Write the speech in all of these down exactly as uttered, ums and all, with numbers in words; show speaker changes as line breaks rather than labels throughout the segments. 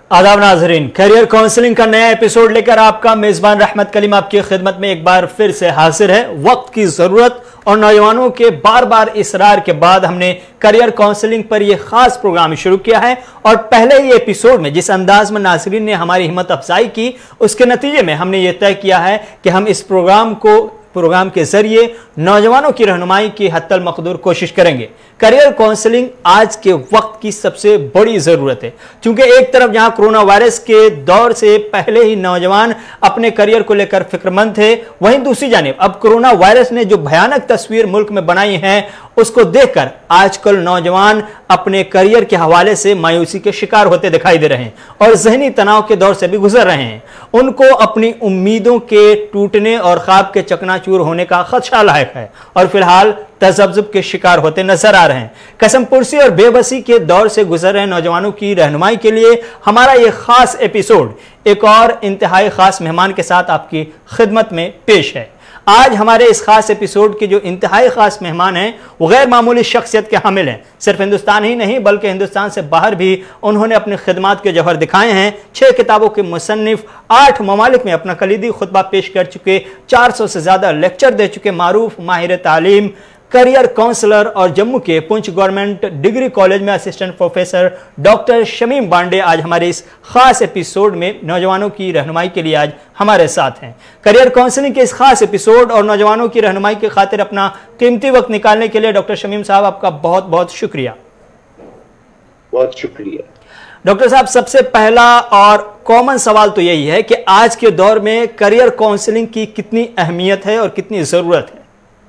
आदाब नाजरीन, career counselling का नया एपिसोड लेकर आपका मेजबान रहमत कलीम आपकी खिदमत में एक बार फिर से हाजिर है। वक्त की जरूरत और नौजवानों के बार बार इसरार के बाद हमने करियर काउंसलिंग पर यह खास प्रोग्राम शुरू किया है और पहले ही एपिसोड में जिस अंदाज में नाजरीन ने हमारी हिम्मत अफजाई की, उसके नतीजे में हमने ये तय किया है कि हम इस प्रोग्राम को प्रोग्राम के जरिए नौजवानों की रहनुमाई की हत्तल मकदूर कोशिश करेंगे। करियर काउंसलिंग आज के वक्त की सबसे बड़ी जरूरत है, क्योंकि एक तरफ जहां कोरोना वायरस के दौर से पहले ही नौजवान अपने करियर को लेकर फिक्रमंद थे, वहीं दूसरी जानिब अब कोरोना वायरस ने जो भयानक तस्वीर मुल्क में बनाई है उसको देखकर आजकल नौजवान अपने करियर के हवाले से मायूसी के शिकार होते दिखाई दे रहे हैं और जहनी तनाव के दौर से भी गुजर रहे हैं। उनको अपनी उम्मीदों के टूटने और ख्वाब के चकनाचूर होने का खदशा लायक है और फिलहाल तजब्जुब के शिकार होते नजर आ रहे हैं। कसमपुरसी और बेबसी के दौर से गुजर रहे नौजवानों की रहनुमाई के लिए हमारा यह खास एपिसोड एक और इंतहाई खास मेहमान के साथ आपकी खिदमत में पेश है। आज हमारे इस खास एपिसोड के जो इंतहाई खास मेहमान हैं वो गैर मामूली शख्सियत के हामिल हैं। सिर्फ हिंदुस्तान ही नहीं बल्कि हिंदुस्तान से बाहर भी उन्होंने अपने खिदमात के जौहर दिखाए हैं। छह किताबों के मुसन्निफ, आठ ममालिक में अपना कलीदी खुतबा पेश कर चुके, चार सौ से ज्यादा लेक्चर दे चुके मारूफ माहिर तालीम, करियर काउंसलर और जम्मू के पुंछ गवर्नमेंट डिग्री कॉलेज में assistant professor doctor Shamim Bande आज हमारे इस खास एपिसोड में नौजवानों की रहनुमाई के लिए आज हमारे साथ हैं। करियर काउंसलिंग के इस खास एपिसोड और नौजवानों की रहनुमाई की खातिर अपना कीमती वक्त निकालने के लिए डॉक्टर शमीम साहब आपका बहुत बहुत शुक्रिया।
बहुत शुक्रिया
डॉक्टर साहब, सबसे पहला और कॉमन सवाल तो यही है कि आज के दौर में करियर काउंसलिंग की कितनी अहमियत है और कितनी जरूरत है?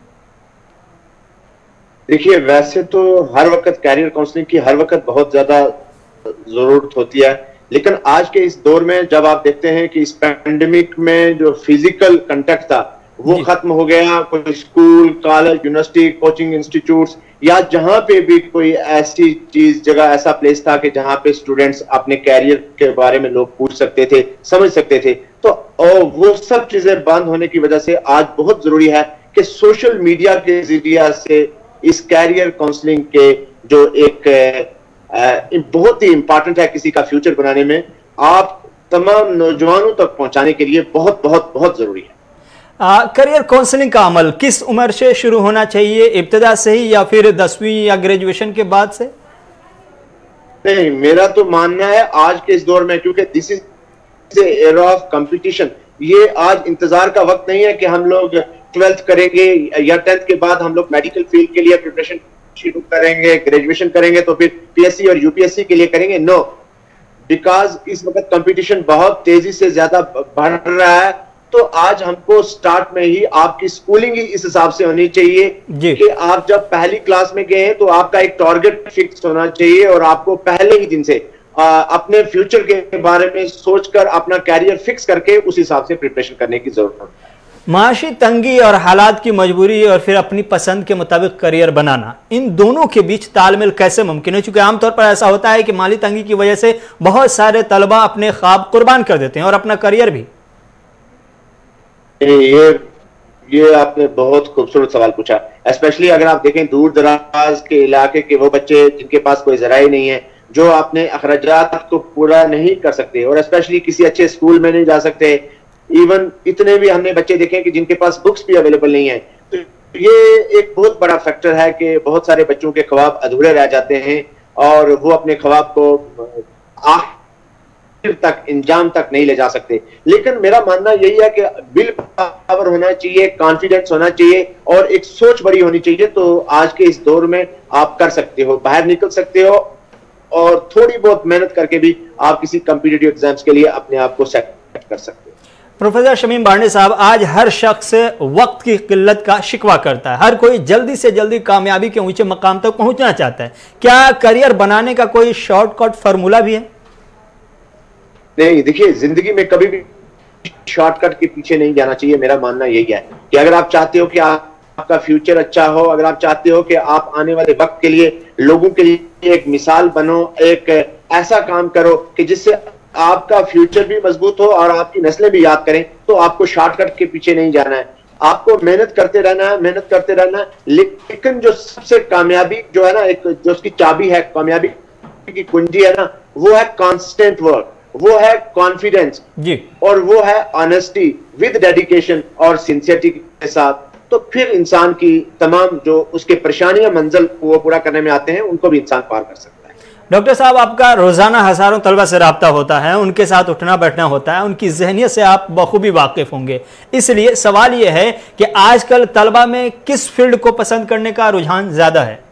देखिए, वैसे तो हर वक्त कैरियर काउंसलिंग की हर वक्त बहुत ज्यादा जरूरत होती है, लेकिन आज के इस दौर में जब आप देखते हैं कि इस पैंडेमिक में जो फिजिकल कांटेक्ट था वो खत्म हो गया, कोई school, college, university, coaching institutes या जहां पे भी कोई ऐसी चीज जगह ऐसा प्लेस था कि जहां पे स्टूडेंट्स अपने कैरियर के बारे में लोग पूछ सकते थे, समझ सकते थे, तो और वो सब चीजें बंद होने की वजह से आज बहुत जरूरी है कि सोशल मीडिया के जरिए से इस कैरियर काउंसलिंग के जो एक आ, बहुत ही इंपॉर्टेंट है किसी का फ्यूचर बनाने में, आप तमाम नौजवानों तक पहुंचाने के लिए बहुत बहुत बहुत जरूरी है।
करियर काउंसलिंग का अमल किस उम्र से शुरू होना चाहिए, इब्तिदा से ही या फिर दसवीं या ग्रेजुएशन के बाद से?
नहीं, मेरा तो मानना है आज के इस दौर में, क्योंकि this is era of competition, ये आज इंतजार का वक्त नहीं है कि हम लोग ट्वेल्थ करेंगे या टेंथ के बाद हम लोग मेडिकल फील्ड के लिए प्रिपरेशन शुरू करेंगे, ग्रेजुएशन करेंगे तो फिर पीएससी और यूपीएससी के लिए करेंगे। नो, बिकॉज इस वक्त कंपटीशन बहुत तेजी से ज्यादा बढ़ रहा है, तो आज हमको स्टार्ट में ही आपकी स्कूलिंग ही इस हिसाब से होनी चाहिए कि आप जब पहली क्लास में गए हैं तो आपका एक टारगेट फिक्स होना चाहिए और आपको पहले ही दिन से आ, अपने फ्यूचर के बारे में सोचकर अपना कैरियर फिक्स करके उस हिसाब से प्रिपरेशन करने की जरूरत है।
माशी तंगी और हालात की मजबूरी और फिर अपनी पसंद के मुताबिक करियर बनाना, इन दोनों के बीच तालमेल कैसे मुमकिन है? क्योंकि आमतौर पर ऐसा होता है कि माली तंगी की वजह से बहुत सारे तलबा अपने ख्वाब कुर्बान कर देते हैं और अपना करियर भी।
ये ये आपने बहुत खूबसूरत सवाल पूछा, स्पेशली अगर आप देखें दूर दराज के इलाके के वो बच्चे जिनके पास कोई जराई नहीं है, जो अपने अखराजात को पूरा नहीं कर सकते और स्पेशली किसी अच्छे स्कूल में नहीं जा सकते। इवन इतने भी हमने बच्चे देखे कि जिनके पास बुक्स भी अवेलेबल नहीं है। तो ये एक बहुत बड़ा फैक्टर है कि बहुत सारे बच्चों के ख्वाब अधूरे रह जाते हैं और वो अपने ख्वाब को आखिर तक, इंजाम तक नहीं ले जा सकते। लेकिन मेरा मानना यही है कि विल पावर होना चाहिए, कॉन्फिडेंस होना चाहिए और एक सोच बड़ी होनी चाहिए, तो आज के इस दौर में आप कर सकते हो, बाहर निकल सकते हो और थोड़ी बहुत मेहनत करके भी आप किसी कॉम्पिटिटिव एग्जाम्स के लिए अपने आप को सेट कर सकते हो।
प्रोफेसर शमीम बांडे साहब, आज हर शख्स वक्त की किल्लत का शिकवा करता है, हर कोई जल्दी से जल्दी कामयाबी के ऊंचे मकाम तक पहुंचना चाहता है। क्या करियर बनाने का कोई शॉर्टकट फार्मूला भी है?
नहीं, देखिए, जिंदगी में कभी भी शॉर्टकट के पीछे नहीं जाना चाहिए। मेरा मानना यही है कि अगर आप चाहते हो कि आप, आपका फ्यूचर अच्छा हो, अगर आप चाहते हो कि आप आने वाले वक्त के लिए लोगों के लिए एक मिसाल बनो, एक ऐसा काम करो कि जिससे आपका फ्यूचर भी मजबूत हो और आपकी नस्लें भी याद करें, तो आपको शॉर्टकट के पीछे नहीं जाना है। आपको मेहनत करते रहना है, मेहनत करते रहना है। लेकिन जो सबसे कामयाबी जो है ना, एक जो उसकी चाबी है, कामयाबी की कुंजी है ना, वो है कांस्टेंट वर्क। वो है कॉन्फिडेंस
जी,
और वो है ऑनेस्टी विद डेडिकेशन और सिंसियरिटी के साथ। तो फिर इंसान की तमाम जो उसके परेशानियां मंजिल वो पूरा करने में आते हैं, उनको भी इंसान पार कर सकता है।
डॉक्टर साहब, आपका रोजाना हजारों तलबा से रब्ता होता है, उनके साथ उठना बैठना होता है, उनकी जहनियत से आप बखूबी वाकिफ होंगे। इसलिए सवाल यह है कि आजकल तलबा में किस फील्ड को पसंद करने का रुझान ज्यादा है?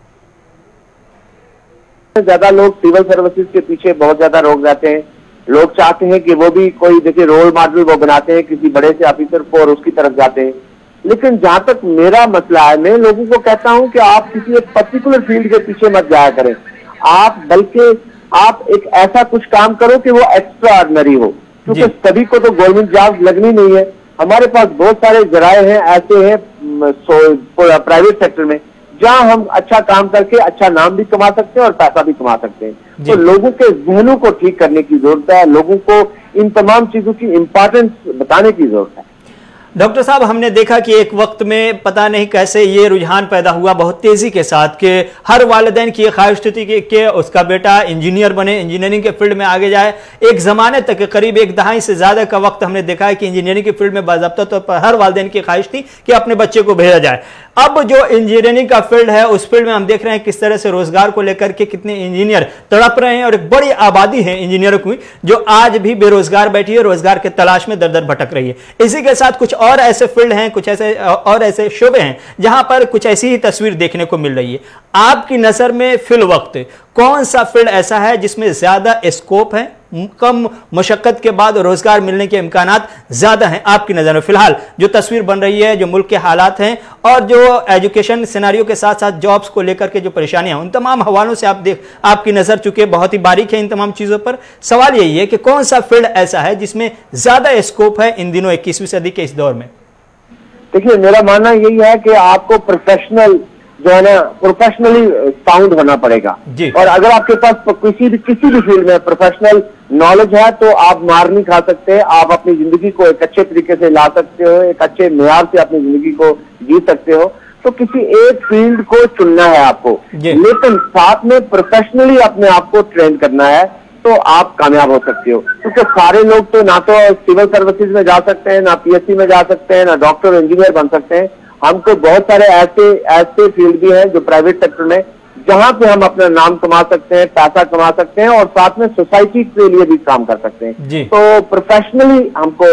ज्यादा लोग सिविल सर्विसेज के पीछे बहुत ज्यादा रोक जाते हैं। लोग चाहते हैं कि वो भी कोई देखिए रोल मॉडल वो बनाते हैं किसी बड़े से ऑफिसर को और उसकी तरफ जाते हैं। लेकिन जहां तक मेरा मसला है, मैं लोगों को कहता हूं कि आप किसी एक पर्टिकुलर फील्ड के पीछे मत जाया करें, आप बल्कि आप एक ऐसा कुछ काम करो कि वो एक्स्ट्रा ऑर्डिनरी हो, क्योंकि सभी को तो गवर्नमेंट जॉब लगनी नहीं है। हमारे पास बहुत सारे जराए हैं ऐसे हैं प्राइवेट सेक्टर में जहां हम अच्छा काम करके अच्छा नाम भी कमा सकते हैं और पैसा भी कमा सकते हैं। तो लोगों के जहनों को ठीक करने की जरूरत है, लोगों को इन तमाम चीजों की इंपॉर्टेंस बताने की जरूरत है।
डॉक्टर साहब, हमने देखा कि एक वक्त में पता नहीं कैसे ये रुझान पैदा हुआ बहुत तेजी के साथ कि हर वालिदैन की ख्वाहिश थी कि, कि उसका बेटा इंजीनियर बने, इंजीनियरिंग के फील्ड में आगे जाए। एक जमाने तक करीब एक दहाई से ज्यादा का वक्त हमने देखा है कि इंजीनियरिंग के फील्ड में बाज़ाब्ता तौर पर हर वालिदैन की ख्वाहिश थी कि अपने बच्चे को भेजा जाए। अब जो इंजीनियरिंग का फील्ड है उस फील्ड में हम देख रहे हैं किस तरह से रोजगार को लेकर के कितने इंजीनियर तड़प रहे हैं और एक बड़ी आबादी है इंजीनियरों की जो आज भी बेरोजगार बैठी है, रोजगार के तलाश में दर दर भटक रही है। इसी के साथ कुछ और ऐसे फील्ड हैं, कुछ ऐसे और ऐसे शोबे हैं जहां पर कुछ ऐसी ही तस्वीर देखने को मिल रही है। आपकी नजर में फिल वक्त कौन सा फील्ड ऐसा है जिसमें ज्यादा स्कोप है, कम मशक्कत के बाद रोजगार मिलने के इम्कानात ज्यादा हैं आपकी नजर में? फिलहाल जो तस्वीर बन रही है, जो मुल्क के हालात हैं और जो एजुकेशन सिनेरियो के साथ साथ जॉब्स को लेकर के जो परेशानियां हैं, उन तमाम हवालों से आप देख आपकी नजर चुके बहुत ही बारीक है इन तमाम चीजों पर। सवाल यही है कि कौन सा फील्ड ऐसा है जिसमें ज्यादा स्कोप है इन दिनों इक्कीसवीं सदी के इस दौर में?
देखिए, मेरा मानना यही है कि आपको प्रोफेशनल जो है ना प्रोफेशनली साउंड होना पड़ेगा। और अगर आपके पास किसी भी किसी भी फील्ड में प्रोफेशनल नॉलेज है तो आप मार नहीं खा सकते, आप अपनी जिंदगी को एक अच्छे तरीके से ला सकते हो, एक अच्छे मेयार से अपनी जिंदगी को जी सकते हो। तो किसी एक फील्ड को चुनना है आपको, लेकिन साथ में प्रोफेशनली अपने आप को ट्रेन करना है तो आप कामयाब हो सकते हो। क्योंकि सारे लोग तो ना तो सिविल सर्विसेज में जा सकते हैं, ना पीएससी में जा सकते हैं, ना डॉक्टर इंजीनियर बन सकते हैं। हमको बहुत सारे ऐसे ऐसे फील्ड भी हैं जो प्राइवेट सेक्टर में जहां पे हम अपना नाम कमा सकते हैं, पैसा कमा सकते हैं और साथ में सोसाइटी के लिए भी काम कर सकते हैं। तो प्रोफेशनली हमको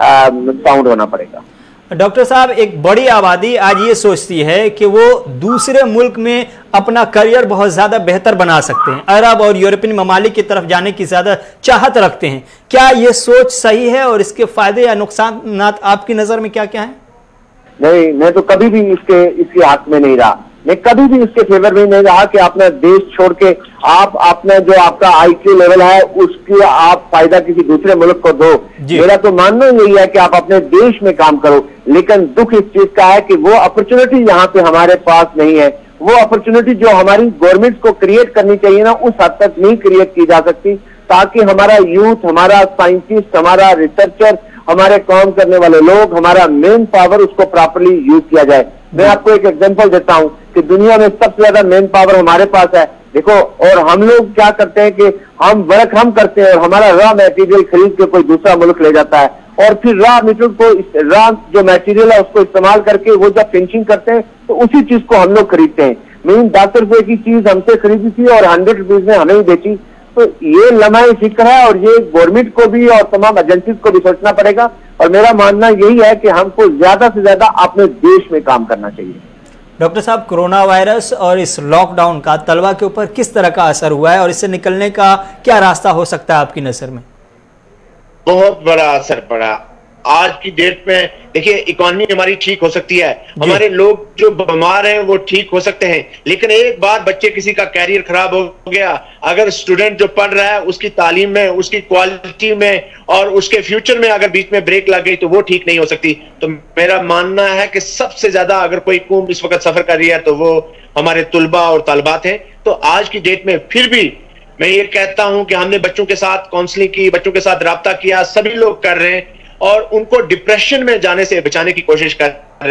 साउंड होना पड़ेगा।
डॉक्टर साहब, एक बड़ी आबादी आज ये सोचती है कि वो दूसरे मुल्क में अपना करियर बहुत ज्यादा बेहतर बना सकते हैं, अरब और यूरोपियन ममालिक की तरफ जाने की ज्यादा चाहत रखते हैं। क्या ये सोच सही है और इसके फायदे या नुकसान आपकी नजर में क्या क्या है?
नहीं, मैं तो कभी भी इसके इसके हक में नहीं रहा, मैं कभी भी इसके फेवर में नहीं रहा कि अपना देश छोड़ के आप अपना जो आपका आईक्यू लेवल है उसकी आप फायदा किसी दूसरे मुल्क को दो। मेरा तो मानना यही है कि आप अपने देश में काम करो, लेकिन दुख इस चीज का है कि वो अपॉर्चुनिटी यहाँ पे हमारे पास नहीं है। वो अपॉर्चुनिटी जो हमारी गवर्नमेंट को क्रिएट करनी चाहिए ना, उस हद तक नहीं क्रिएट की जा सकती ताकि हमारा यूथ, हमारा साइंटिस्ट, हमारा रिसर्चर, हमारे काम करने वाले लोग, हमारा मेन पावर उसको प्रॉपर्ली यूज किया जाए। मैं आपको एक एग्जांपल देता हूं कि दुनिया में सबसे ज्यादा मेन पावर हमारे पास है, देखो। और हम लोग क्या करते हैं कि हम वर्क हम करते हैं और हमारा रॉ मटेरियल खरीद के कोई दूसरा मुल्क ले जाता है और फिर रॉ मटेरियल को रॉ जो मटेरियल है उसको इस्तेमाल करके वो जब फिनिशिंग करते हैं तो उसी चीज को हम लोग खरीदते हैं। मीन दस रुपए की चीज हमसे खरीदी थी और हंड्रेड रुपीज में हमें ही बेची। तो ये लम्हा फिक्र है और ये गवर्नमेंट को भी और तमाम एजेंसीज को भी सोचना पड़ेगा। और मेरा मानना यही है कि हमको ज्यादा से ज्यादा अपने देश में काम करना चाहिए।
डॉक्टर साहब, कोरोना वायरस और इस लॉकडाउन का तलबा के ऊपर किस तरह का असर हुआ है और इससे निकलने का क्या रास्ता हो सकता है आपकी नजर में?
बहुत बड़ा असर पड़ा। आज की डेट में देखिए, इकोनॉमी हमारी ठीक हो सकती है, हमारे लोग जो बीमार हैं वो ठीक हो सकते हैं, लेकिन एक बार बच्चे किसी का कैरियर खराब हो गया, अगर स्टूडेंट जो पढ़ रहा है उसकी तालीम में, उसकी क्वालिटी में और उसके फ्यूचर में अगर बीच में ब्रेक लग गई तो वो ठीक नहीं हो सकती। तो मेरा मानना है कि सबसे ज्यादा अगर कोई कौम इस वक्त सफर कर रही है तो वो हमारे तुलबा और तालिबात हैं। तो आज की डेट में फिर भी मैं ये कहता हूं कि हमने बच्चों के साथ काउंसलिंग की, बच्चों के साथ राब्ता किया, सभी लोग कर रहे हैं और उनको डिप्रेशन में जाने से बचाने की कोशिश कर रहे हैं।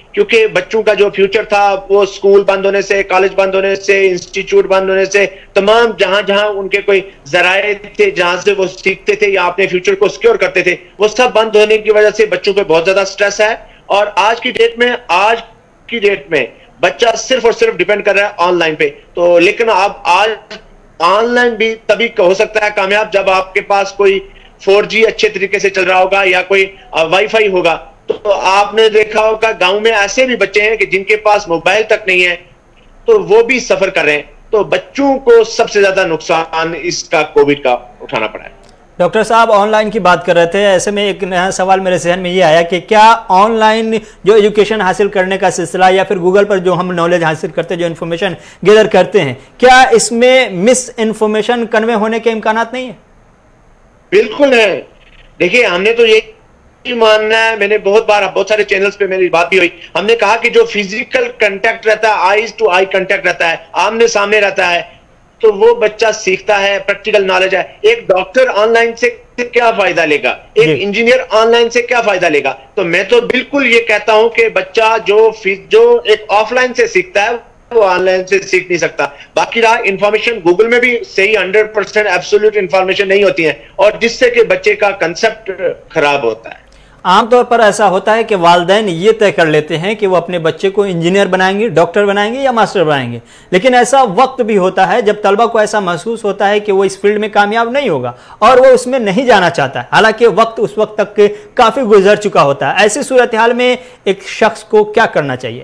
क्योंकि बच्चों का जो फ्यूचर था वो स्कूल बंद होने से, कॉलेज बंद होने से, इंस्टीट्यूट बंद होने से, तमाम जहां जहां उनके कोई जराए थे जहां से वो सीखते थे या अपने फ्यूचर को सिक्योर करते थे, वो सब बंद होने की वजह से बच्चों पे बहुत ज्यादा स्ट्रेस है। और आज की डेट में आज की डेट में बच्चा सिर्फ और सिर्फ डिपेंड कर रहा है ऑनलाइन पे। तो लेकिन आप आज ऑनलाइन भी तभी हो सकता है कामयाब जब आपके पास कोई फोर जी अच्छे तरीके से चल रहा होगा या कोई वाईफाई होगा। तो आपने देखा होगा गांव में ऐसे भी बच्चे हैं कि जिनके पास मोबाइल तक नहीं है, तो वो भी सफर कर रहे हैं। तो बच्चों को सबसे ज्यादा नुकसान इसका कोविड का उठाना पड़ा है।
डॉक्टर साहब ऑनलाइन की बात कर रहे थे, ऐसे में एक नया सवाल मेरे जहन में ये आया कि क्या ऑनलाइन जो एजुकेशन हासिल करने का सिलसिला या फिर गूगल पर जो हम नॉलेज हासिल करते हैं, जो इन्फॉर्मेशन गैदर करते हैं, क्या इसमें मिस इन्फॉर्मेशन कन्वे होने के इम्कानात नहीं है?
बिल्कुल है। देखिए हमने तो ये मानना है, मैंने बहुत बार बहुत सारे चैनल्स पे मेरी बात भी हुई, हमने कहा कि जो फिजिकल कांटेक्ट रहता है, आईज टू आई कांटेक्ट रहता है, आमने सामने रहता है, तो वो बच्चा सीखता है, प्रैक्टिकल नॉलेज है। एक डॉक्टर ऑनलाइन से क्या फायदा लेगा, एक इंजीनियर ऑनलाइन से क्या फायदा लेगा? तो मैं तो बिल्कुल ये कहता हूं कि बच्चा जो जो एक ऑफलाइन से सीखता है वो ऑनलाइन से सीख नहीं सकता। बाकी रहा इंफॉर्मेशन, गूगल में भी सही हंड्रेड परसेंट एब्सोल्यूट इंफॉर्मेशन नहीं होती है, और जिससे कि बच्चे का कंसेप्ट खराब होता है।
आमतौर पर ऐसा होता है कि वालिदैन ये तय कर लेते हैं कि वो अपने बच्चे को इंजीनियर बनाएंगे, डॉक्टर बनाएंगे या मास्टर बनाएंगे, लेकिन ऐसा वक्त भी होता है जब तलबा को ऐसा महसूस होता है कि वो इस फील्ड में कामयाब नहीं होगा और वो उसमें नहीं जाना चाहता है, हालांकि वक्त उस वक्त तक काफी गुजर चुका होता है। ऐसी सूरत हाल में एक शख्स को क्या करना चाहिए?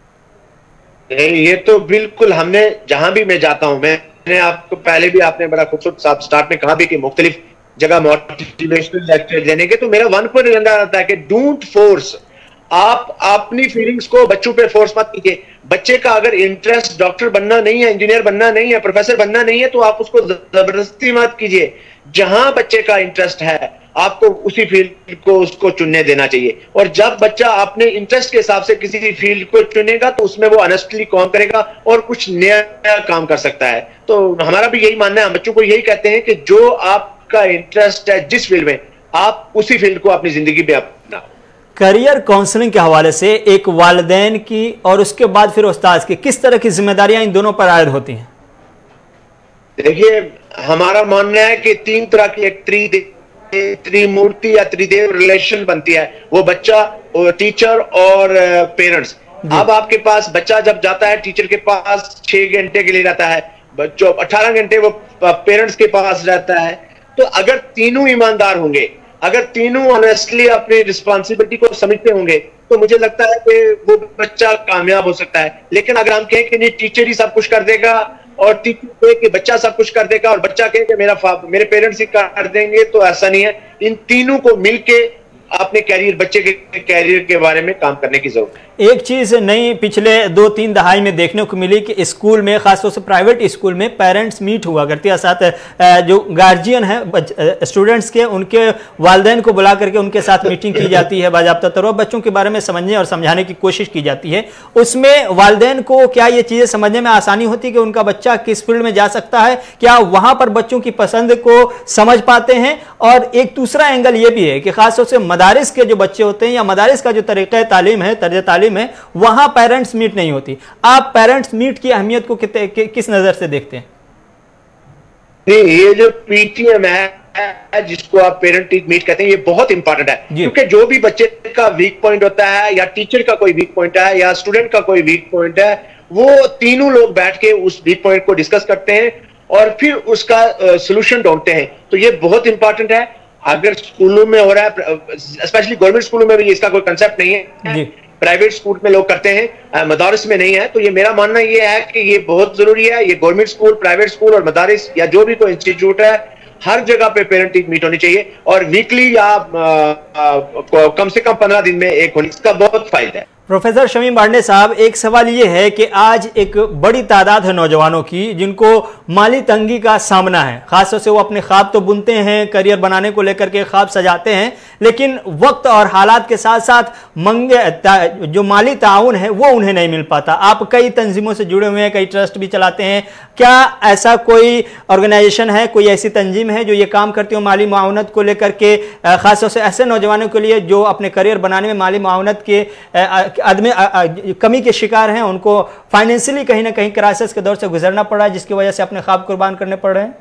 ये तो बिल्कुल, हमने जहां भी मैं जाता हूं, मैंने आपको पहले भी आपने बड़ा खूबसूरत स्टार्ट में कहा भी कि मुख्तलिफ जगह मोटिवेशनल लेक्चर देने के, तो मेरा वन पॉइंट एजेंडा रहता है कि डोंट फोर्स। आप अपनी फीलिंग्स को बच्चों पे फोर्स मत कीजिए। बच्चे का अगर इंटरेस्ट डॉक्टर बनना नहीं है, इंजीनियर बनना नहीं है, प्रोफेसर बनना नहीं है, तो आप उसको जबरदस्ती मत कीजिए। जहां बच्चे का इंटरेस्ट है आपको उसी फील्ड को उसको चुनने देना चाहिए, और जब बच्चा अपने इंटरेस्ट के हिसाब से किसी फील्ड को चुनेगा तो उसमें वो ऑनेस्टली काम करेगा और कुछ नया नया काम कर सकता है। तो हमारा भी यही मानना है, हम बच्चों को यही कहते हैं कि जो आपका इंटरेस्ट है जिस फील्ड में, आप उसी फील्ड को अपनी जिंदगी में अपनाओ।
करियर काउंसलिंग के हवाले से एक वालिदैन की और उसके बाद फिर उस्ताद की किस तरह की जिम्मेदारियां इन दोनों पर आयद होती हैं?
देखिए हमारा मानना है कि तीन तरह की एक त्रि त्रिमूर्ति या त्रिदेव रिलेशन बनती है, वो बच्चा, वो टीचर और पेरेंट्स। अब आपके पास बच्चा जब जाता है टीचर के पास छह घंटे के लिए रहता है, बच्चों अठारह घंटे वो पेरेंट्स के पास रहता है। तो अगर तीनों ईमानदार होंगे, अगर तीनों ऑनेस्टली अपनी रिस्पॉन्सिबिलिटी को समझते होंगे, तो मुझे लगता है कि वो बच्चा कामयाब हो सकता है। लेकिन अगर हम कहें कि नहीं टीचर ही सब कुछ कर देगा और टीचर कहे कि बच्चा सब कुछ कर देगा और बच्चा कहे कि मेरा मेरे पेरेंट्स ही कर देंगे, तो ऐसा नहीं है। इन तीनों को मिलके अपने कैरियर, बच्चे के कैरियर के बारे में काम करने की जरूरत है।
एक चीज नई पिछले दो तीन दहाई में देखने को मिली कि स्कूल में, खासतौर से प्राइवेट स्कूल में, पेरेंट्स मीट हुआ करती है। साथ जो गार्जियन है स्टूडेंट्स के, उनके वालिदैन को बुला करके उनके साथ मीटिंग की जाती है, बाकायदा तौर पर बच्चों के बारे में समझने और समझाने की कोशिश की जाती है। उसमें वालिदैन को क्या ये चीजें समझने में आसानी होती है कि उनका बच्चा किस फील्ड में जा सकता है? क्या वहां पर बच्चों की पसंद को समझ पाते हैं? और एक दूसरा एंगल ये भी है कि खासतौर से मदारिस के जो बच्चे होते हैं या मदारिस का जो तरीक़ा तालीम है, तर्ज तालीम में, वहां पेरेंट्स मीट नहीं होती। आप पेरेंट्स मीट की अहमियत को कि, कि, किस नजर से देखते हैं?
ये जो पीटीएम है जिसको आप पेरेंट मीट कहते हैं, ये बहुत इंपॉर्टेंट है, क्योंकि जो भी बच्चे का वीक पॉइंट होता है या टीचर का कोई वीक पॉइंट है या स्टूडेंट का कोई वीक पॉइंट है, वो तीनों लोग बैठ के उस वीक पॉइंट को डिस्कस करते हैं और फिर उसका सोल्यूशन ढूंढते हैं। तो ये बहुत इंपॉर्टेंट है। अगर स्कूलों में हो रहा है, स्पेशली गवर्नमेंट स्कूलों में भी इसका कोई कंसेप्ट नहीं है, प्राइवेट स्कूल में लोग करते हैं, मदारिस में नहीं है। तो ये मेरा मानना ये है कि ये बहुत जरूरी है। ये गवर्नमेंट स्कूल, प्राइवेट स्कूल और मदारिस या जो भी कोई इंस्टीट्यूट है, हर जगह पे पेरेंटिंग मीट होनी चाहिए और वीकली या कम से कम पंद्रह दिन में एक होनी, इसका बहुत फायदा है।
प्रोफेसर शमीम बांडे साहब, एक सवाल ये है कि आज एक बड़ी तादाद है नौजवानों की जिनको माली तंगी का सामना है। खासतौर से वो अपने ख्वाब तो बुनते हैं, करियर बनाने को लेकर के ख्वाब सजाते हैं, लेकिन वक्त और हालात के साथ साथ मंगे जो माली ताउन है वो उन्हें नहीं मिल पाता। आप कई तंजीमों से जुड़े हुए हैं, कई ट्रस्ट भी चलाते हैं। क्या ऐसा कोई ऑर्गेनाइजेशन है, कोई ऐसी तंजीम है जो ये काम करती हो माली मुआवनत को लेकर के, खासतौर से ऐसे नौजवानों के लिए जो अपने करियर बनाने में माली मुआवनत के आदमी कमी के शिकार हैं, उनको फाइनेंशियली कहीं ना कहीं क्राइसिस के दौर से गुजरना पड़ रहा है, जिसकी वजह से अपने ख्वाब कुर्बान करने पड़ रहे हैं?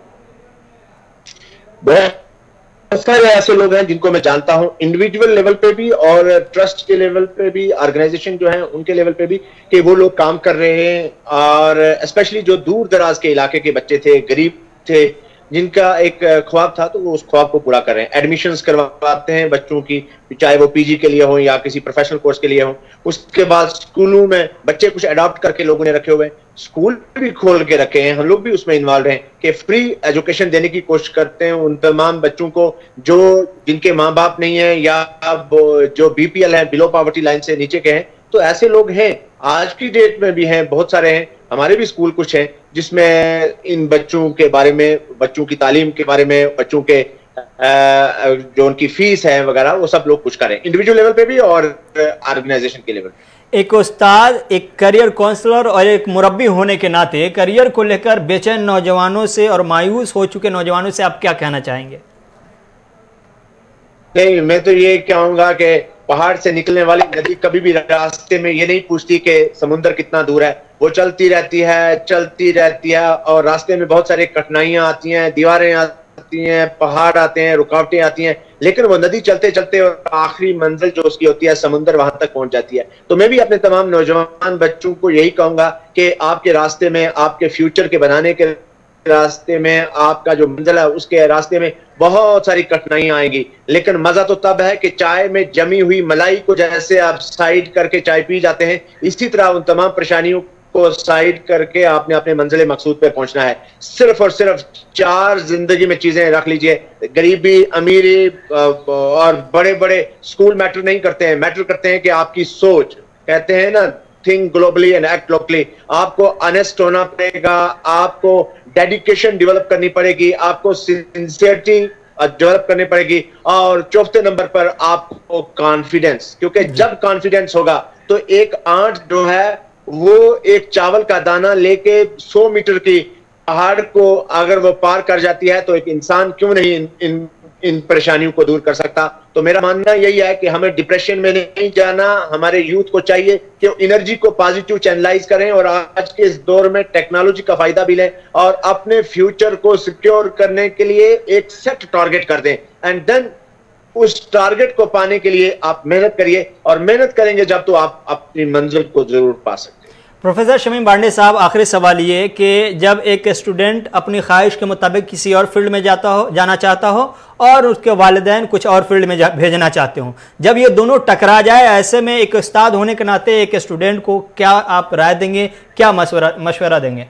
बहुत सारे ऐसे लोग हैं जिनको मैं जानता हूं, इंडिविजुअल लेवल पे भी और ट्रस्ट के लेवल पे भी, ऑर्गेनाइजेशन जो है उनके लेवल पे भी, कि वो लोग काम कर रहे हैं। और स्पेशली जो दूर दराज के इलाके के बच्चे थे, गरीब थे, जिनका एक ख्वाब था, तो वो उस ख्वाब को पूरा कर रहे हैं। एडमिशंस करवाते हैं बच्चों की, चाहे वो पीजी के लिए हो या किसी प्रोफेशनल कोर्स के लिए हो। उसके बाद स्कूलों में बच्चे कुछ अडॉप्ट करके लोगों ने रखे हुए हैं, स्कूल भी खोल के रखे हैं, हम लोग भी उसमें इन्वॉल्व हैं कि फ्री एजुकेशन देने की कोशिश करते हैं उन तमाम बच्चों को जो जिनके माँ बाप नहीं है या जो बीपीएल है, बिलो पॉवर्टी लाइन से नीचे के हैं। तो ऐसे लोग हैं, आज की डेट में भी हैं, बहुत सारे हैं। हमारे भी स्कूल कुछ हैं जिसमें इन बच्चों के बारे में, बच्चों की तालीम के बारे में, बच्चों के जो उनकी फीस है वगैरह, वो सब लोग कुछ करें, इंडिविजुअल लेवल पे भी और ऑर्गेनाइजेशन के लेवल पे।
एक उस्ताद, एक करियर काउंसलर और एक मुरब्बी होने के नाते करियर को लेकर बेचैन नौजवानों से और मायूस हो चुके नौजवानों से आप क्या कहना चाहेंगे?
नहीं, मैं तो ये कहूंगा कि पहाड़ से निकलने वाली नदी कभी भी रास्ते में ये नहीं पूछती कि समुद्र कितना दूर है। वो चलती रहती है, चलती रहती है, और रास्ते में बहुत सारी कठिनाइयां आती हैं, दीवारें आती हैं, पहाड़ आते हैं, रुकावटें आती हैं, लेकिन वो नदी चलते चलते और आखिरी मंजिल जो उसकी होती है समुद्र, वहां तक पहुंच जाती है। तो मैं भी अपने तमाम नौजवान बच्चों को यही कहूंगा कि आपके रास्ते में, आपके फ्यूचर के बनाने के रास्ते में, आपका जो मंजिल है उसके रास्ते में बहुत सारी कठिनाइयां आएंगी, लेकिन मजा तो तब है कि चाय में जमी हुई मलाई को जैसे आप साइड करके चाय पी जाते हैं, इसी तरह उन तमाम परेशानियों को साइड करके आपने अपने मंजिल मकसूद पे पहुंचना है। सिर्फ और सिर्फ चार जिंदगी में चीजें रख लीजिए, गरीबी, अमीरी और बड़े बड़े स्कूल मैटर नहीं करते हैं, मैटर करते हैं कि आपकी सोच। कहते हैं ना, think globally and act locally. आपको ऑनेस्ट होना पड़ेगा, आपको डेडिकेशन डेवलप करनी पड़ेगी, आपको सिंसियरिटी डेवलप करनी पड़ेगी, और चौथे नंबर पर आपको कॉन्फिडेंस, क्योंकि जब कॉन्फिडेंस होगा तो एक आंट जो है वो एक चावल का दाना लेके सौ मीटर की पहाड़ को अगर वो पार कर जाती है तो एक इंसान क्यों नहीं इन, इन इन परेशानियों को दूर कर सकता। तो मेरा मानना यही है कि हमें डिप्रेशन में नहीं जाना, हमारे यूथ को चाहिए कि एनर्जी को पॉजिटिव चैनलाइज करें और आज के इस दौर में टेक्नोलॉजी का फायदा भी लें और अपने फ्यूचर को सिक्योर करने के लिए एक सेट टारगेट कर दें, एंड देन उस टारगेट को पाने के लिए आप मेहनत करिए, और मेहनत करेंगे जब तो आप अपनी मंजिल को जरूर पा सकते हैं।
प्रोफेसर शमीम बांडे साहब, आखिरी सवाल ये कि जब एक स्टूडेंट अपनी ख्वाहिश के मुताबिक किसी और फील्ड में जाता हो जाना चाहता हो और उसके वालिदैन कुछ और फील्ड में भेजना चाहते हो, जब ये दोनों टकरा जाए, ऐसे में एक उस्ताद होने के नाते एक स्टूडेंट को क्या आप राय देंगे, क्या मशवरा मशवरा देंगे?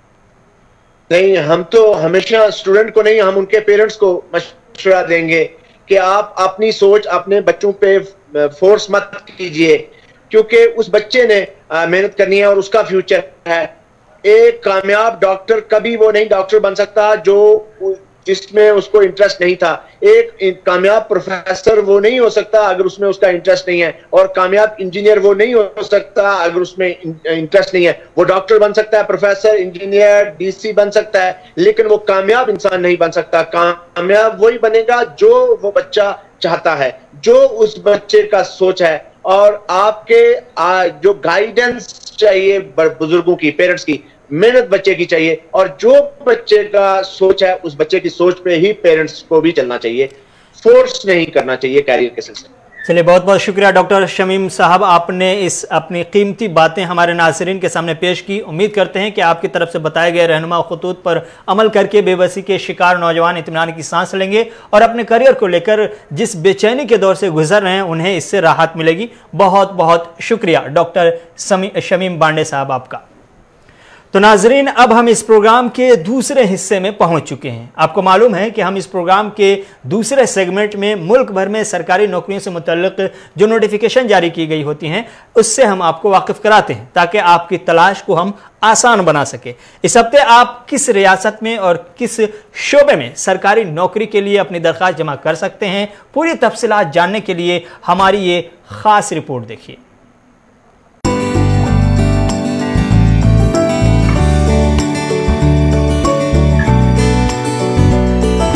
नहीं, हम तो हमेशा स्टूडेंट को नहीं, हम उनके पेरेंट्स को मशवरा देंगे कि आप अपनी सोच अपने बच्चों पे फोर्स मत कीजिए, क्योंकि उस बच्चे ने मेहनत करनी है और उसका फ्यूचर है। एक कामयाब डॉक्टर कभी वो नहीं डॉक्टर बन सकता जो जिसमें उसको इंटरेस्ट नहीं था। एक कामयाब प्रोफेसर वो नहीं हो सकता अगर उसमें उसका इंटरेस्ट नहीं है, और कामयाब इंजीनियर वो नहीं हो सकता अगर उसमें इंटरेस्ट नहीं है। वो डॉक्टर बन सकता है, प्रोफेसर, इंजीनियर, डीसी बन सकता है, लेकिन वो कामयाब इंसान नहीं बन सकता। कामयाब वही बनेगा जो वो बच्चा चाहता है, जो उस बच्चे का सोच है, और आपके आ, जो गाइडेंस चाहिए बुजुर्गों की, पेरेंट्स की, मेहनत बच्चे की चाहिए, और जो बच्चे का सोच है उस बच्चे की सोच पे ही पेरेंट्स को भी चलना चाहिए, फोर्स नहीं करना चाहिए कैरियर के सिलसिले।
चलिए, बहुत बहुत शुक्रिया डॉक्टर शमीम साहब, आपने इस अपनी कीमती बातें हमारे नाज़रीन के सामने पेश की। उम्मीद करते हैं कि आपकी तरफ से बताए गए रहनुमा खतूत पर अमल करके बेबसी के शिकार नौजवान इत्मीनान की सांस लेंगे और अपने करियर को लेकर जिस बेचैनी के दौर से गुजर रहे हैं उन्हें इससे राहत मिलेगी। बहुत बहुत शुक्रिया डॉक्टर शमीम बांडे साहब आपका। तो नाजरीन, अब हम इस प्रोग्राम के दूसरे हिस्से में पहुंच चुके हैं। आपको मालूम है कि हम इस प्रोग्राम के दूसरे सेगमेंट में मुल्क भर में सरकारी नौकरियों से मुतल्लिक जो नोटिफिकेशन जारी की गई होती हैं उससे हम आपको वाकिफ कराते हैं ताकि आपकी तलाश को हम आसान बना सके। इस हफ्ते आप किस रियासत में और किस शोबे में सरकारी नौकरी के लिए अपनी दरख्वास्त जमा कर सकते हैं, पूरी तफसीलात जानने के लिए हमारी ये खास रिपोर्ट देखिए।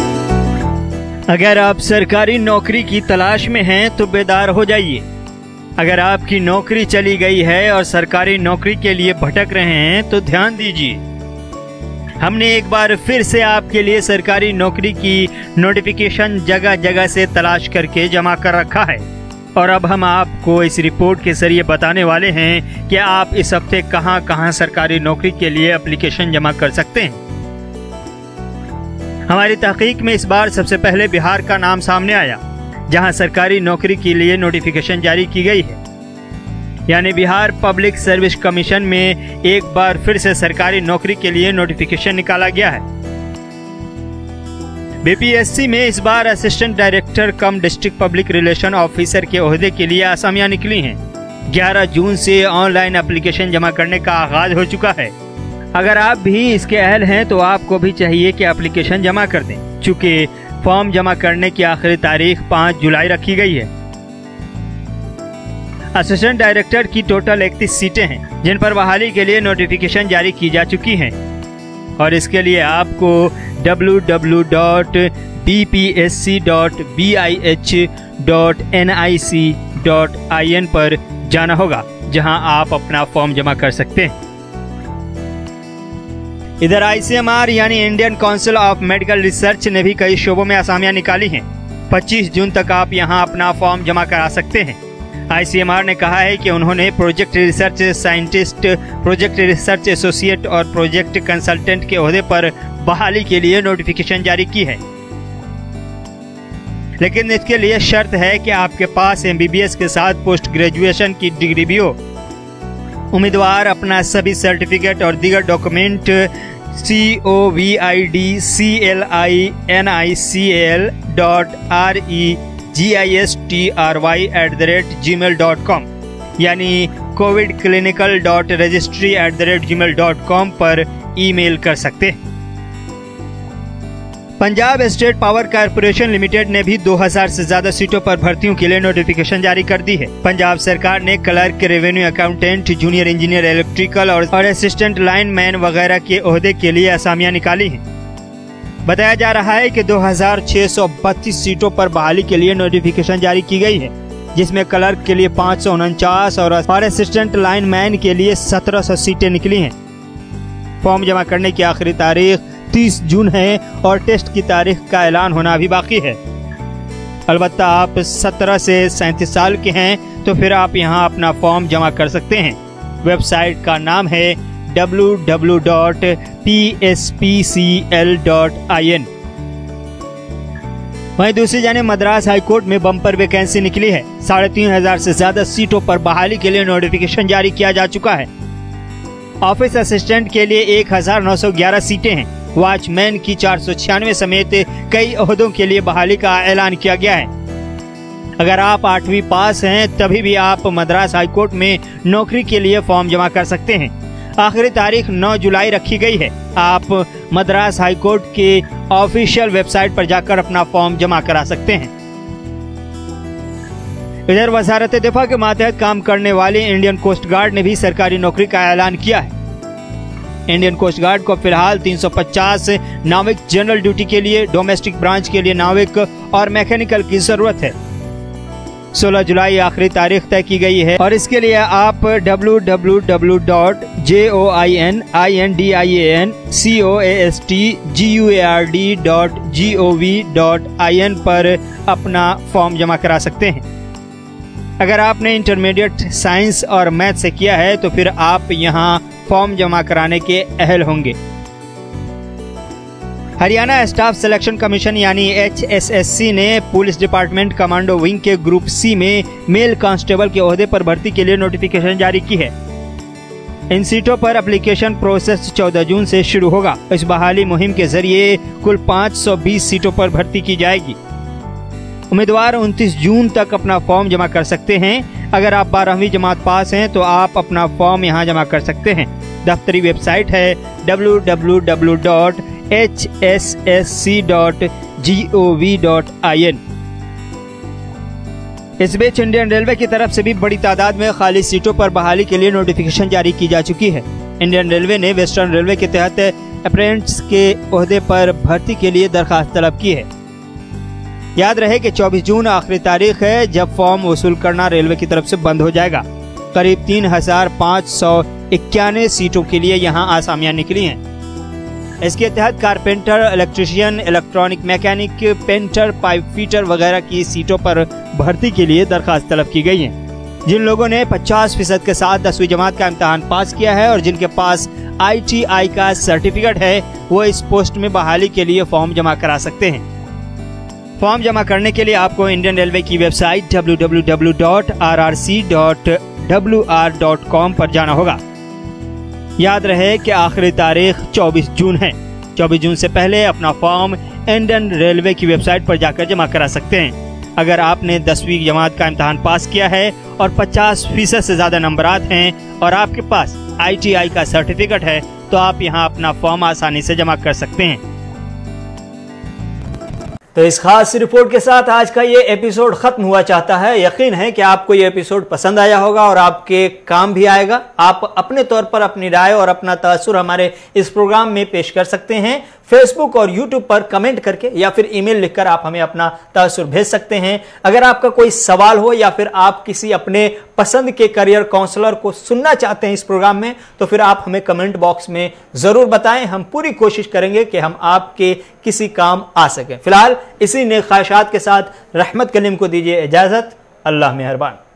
अगर आप सरकारी नौकरी की तलाश में हैं तो बेदार हो जाइए। अगर आपकी नौकरी चली गई है और सरकारी नौकरी के लिए भटक रहे हैं तो ध्यान दीजिए, हमने एक बार फिर से आपके लिए सरकारी नौकरी की नोटिफिकेशन जगह जगह से तलाश करके जमा कर रखा है और अब हम आपको इस रिपोर्ट के जरिए बताने वाले हैं कि आप इस हफ्ते कहां कहां सरकारी नौकरी के लिए एप्लीकेशन जमा कर सकते हैं। हमारी तहकीक में इस बार सबसे पहले बिहार का नाम सामने आया, जहां सरकारी नौकरी के लिए नोटिफिकेशन जारी की गई है। यानी बिहार पब्लिक सर्विस कमीशन में एक बार फिर से सरकारी नौकरी के लिए नोटिफिकेशन निकाला गया है। बीपीएससी में इस बार assistant director cum district public relation officer के ओहदे के लिए आसामियां निकली हैं। ग्यारह जून से ऑनलाइन एप्लीकेशन जमा करने का आगाज हो चुका है। अगर आप भी इसके अहल हैं तो आपको भी चाहिए कि एप्लीकेशन जमा कर दें, चूँकि फॉर्म जमा करने की आखिरी तारीख पाँच जुलाई रखी गई है। असिस्टेंट डायरेक्टर की टोटल इकतीस सीटें हैं, जिन पर बहाली के लिए नोटिफिकेशन जारी की जा चुकी हैं और इसके लिए आपको W W W dot B P S C dot B I H dot N I C dot I N पर जाना होगा, जहां आप अपना फॉर्म जमा कर सकते हैं। इधर आई सी एम आर यानी Indian Council of Medical Research ने भी कई शोबों में आसामियां निकाली हैं। पच्चीस जून तक आप यहां अपना फॉर्म जमा करा सकते हैं। आई सी एम आर ने कहा है कि उन्होंने project research scientist, project research associate और प्रोजेक्ट कंसल्टेंट के ओहदे पर बहाली के लिए नोटिफिकेशन जारी की है, लेकिन इसके लिए शर्त है कि आपके पास एम बी बी एस के साथ पोस्ट ग्रेजुएशन की डिग्री भी हो। उम्मीदवार अपना सभी सर्टिफिकेट और दीगर document C O V I D C L I N I C L dot R E G I S T R Y at the rate Gmail dot com यानी covid clinical dot registry at the rate Gmail dot com पर email कर सकते हैं। Punjab state power corporation limited ने भी दो हज़ार से ज्यादा सीटों पर भर्तियों के लिए नोटिफिकेशन जारी कर दी है। पंजाब सरकार ने clerk, revenue accountant, junior engineer electrical और, और असिस्टेंट लाइन मैन वगैरह के ओहदे के लिए आसामियां निकाली हैं। बताया जा रहा है कि दो हज़ार छह सौ बत्तीस सीटों पर बहाली के लिए नोटिफिकेशन जारी की गई है, जिसमें क्लर्क के लिए पाँच सौ उनचास और असिस्टेंट लाइन मैन के लिए सत्रह सौ सीटें निकली हैं। फॉर्म जमा करने की आखिरी तारीख तीस जून है और टेस्ट की तारीख का ऐलान होना अभी बाकी है। अलबत्ता आप सत्रह से सैंतीस साल के हैं तो फिर आप यहां अपना फॉर्म जमा कर सकते हैं। वेबसाइट का नाम है W W W dot P S P C L dot I N. वहीं दूसरी जाने मद्रास हाईकोर्ट में बम्पर वैकेंसी निकली है। साढ़े तीन हजार से ज्यादा सीटों पर बहाली के लिए नोटिफिकेशन जारी किया जा चुका है। ऑफिस असिस्टेंट के लिए एक हजार नौ सौ ग्यारह सीटें हैं। वॉचमैन की चार सौ छियानवे समेत कई ओहदों के लिए बहाली का ऐलान किया गया है। अगर आप आठवीं पास हैं तभी भी आप मद्रास हाईकोर्ट में नौकरी के लिए फॉर्म जमा कर सकते हैं। आखिरी तारीख नौ जुलाई रखी गई है। आप मद्रास हाईकोर्ट के ऑफिशियल वेबसाइट पर जाकर अपना फॉर्म जमा करा सकते हैं। इधर वजारत दिफा के मातहत काम करने वाली इंडियन कोस्ट गार्ड ने भी सरकारी नौकरी का ऐलान किया है। इंडियन कोस्ट गार्ड को फिलहाल तीन सौ पचास नाविक जनरल ड्यूटी के लिए, डोमेस्टिक ब्रांच के लिए नाविक और मैकेनिकल की जरूरत है। सोलह जुलाई आखिरी तारीख तय की गई है और इसके लिए आप W W W dot J O I N I N D I A N C O A S T G U A R D dot G O V dot I N पर अपना form जमा करा सकते हैं। अगर आपने intermediate science और math से किया है तो फिर आप यहाँ फॉर्म जमा कराने के अहल होंगे। हरियाणा स्टाफ सिलेक्शन कमीशन यानी एच एस एस सी ने पुलिस डिपार्टमेंट कमांडो विंग के ग्रुप सी में मेल कांस्टेबल के ओहदे पर भर्ती के लिए नोटिफिकेशन जारी की है। इन सीटों पर एप्लीकेशन प्रोसेस चौदह जून से शुरू होगा। इस बहाली मुहिम के जरिए कुल पाँच सौ बीस सीटों पर भर्ती की जाएगी। उम्मीदवार उनतीस जून तक अपना फॉर्म जमा कर सकते हैं। अगर आप बारहवीं जमात पास हैं तो आप अपना फॉर्म यहां जमा कर सकते हैं। दफ्तरी वेबसाइट है W W W dot H S S C dot G O V dot I N. इस बीच इंडियन रेलवे की तरफ से भी बड़ी तादाद में खाली सीटों पर बहाली के लिए नोटिफिकेशन जारी की जा चुकी है। इंडियन रेलवे ने वेस्टर्न रेलवे के तहत अप्रेंटिस के ओहदे पर भर्ती के लिए दरखास्त तलब की है। याद रहे कि चौबीस जून आखिरी तारीख है जब फॉर्म वसूल करना रेलवे की तरफ से बंद हो जाएगा। करीब तीन हजार पाँच सौ इक्यानवे सीटों के लिए यहाँ आसामियां निकली हैं। इसके तहत carpenter, electrician, electronic mechanic, painter, pipe fitter वगैरह की सीटों पर भर्ती के लिए दरखास्त तलब की गई है। जिन लोगों ने पचास फीसद के साथ दसवीं जमात का इम्तहान पास किया है और जिनके पास आई टी आई का सर्टिफिकेट है, वो इस पोस्ट में बहाली के लिए फॉर्म जमा करा सकते हैं। फॉर्म जमा करने के लिए आपको इंडियन रेलवे की website W W W dot R R C dot W R dot com पर जाना होगा। याद रहे कि आखिरी तारीख चौबीस जून है। चौबीस जून से पहले अपना फॉर्म इंडियन रेलवे की वेबसाइट पर जाकर जमा करा सकते हैं। अगर आपने दसवीं जमात का इम्तहान पास किया है और पचास फीसद से ज्यादा नंबरात हैं और आपके पास आई टी आई का सर्टिफिकेट है, तो आप यहाँ अपना फॉर्म आसानी से जमा कर सकते हैं। तो इस खास रिपोर्ट के साथ आज का ये एपिसोड खत्म हुआ चाहता है। यकीन है कि आपको ये एपिसोड पसंद आया होगा और आपके काम भी आएगा। आप अपने तौर पर अपनी राय और अपना तासुर हमारे इस प्रोग्राम में पेश कर सकते हैं। फेसबुक और यूट्यूब पर कमेंट करके या फिर ईमेल लिखकर आप हमें अपना तासुर भेज सकते हैं। अगर आपका कोई सवाल हो या फिर आप किसी अपने पसंद के करियर काउंसलर को सुनना चाहते हैं इस प्रोग्राम में, तो फिर आप हमें कमेंट बॉक्स में जरूर बताएं। हम पूरी कोशिश करेंगे कि हम आपके किसी काम आ सकें। फिलहाल इसी नेक ख्वाहिशात के साथ रहमत कलीम को दीजिए इजाजत। अल्लाह मेहरबान।